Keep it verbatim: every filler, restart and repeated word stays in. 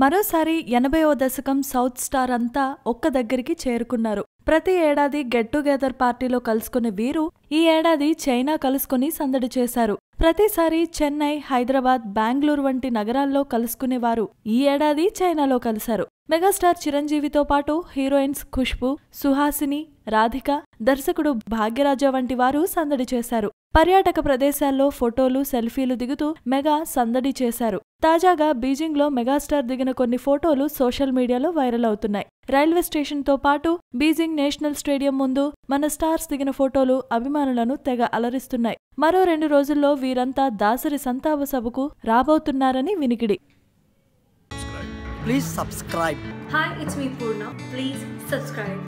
మరోసారి ఎనభైవ దశకం సౌత్ స్టార్ అంతా ఒక్క దగ్గరికి చేరుకున్నారు. ప్రతి ఏడాది గెట్ టుగెదర్ పార్టీలో కలుసుకునే వీరు ఈ ఏడాది చైనా కలుసుకుని సందడి చేశారు. ప్రతిసారి చెన్నై, హైదరాబాద్, బెంగళూరు వంటి నగరాల్లో కలుసుకునేవారు ఈ ఏడాది చైనాలో కలిశారు. మెగాస్టార్ చిరంజీవితో పాటు హీరోయిన్స్ ఖుష్బు, సుహాసిని, రాధిక, దర్శకుడు భాగ్యరాజా వంటి వారు సందడి చేశారు. పర్యాటక ప్రదేశాల్లో ఫోటోలు, సెల్ఫీలు దిగుతూ మెగా సందడి చేశారు. తాజాగా బీజింగ్లో మెగాస్టార్ దిగిన కొన్ని ఫోటోలు సోషల్ మీడియాలో వైరల్ అవుతున్నాయి. రైల్వే స్టేషన్తో పాటు బీజింగ్ నేషనల్ స్టేడియం ముందు మన స్టార్స్ దిగిన ఫోటోలు అభిమానులను తెగ అలరిస్తున్నాయి. మరో రెండు రోజుల్లో వీరంతా దాసరి సంతాప సభకు రాబోతున్నారని వినికిడి. Please subscribe. Hi, it's me Purna. Please subscribe.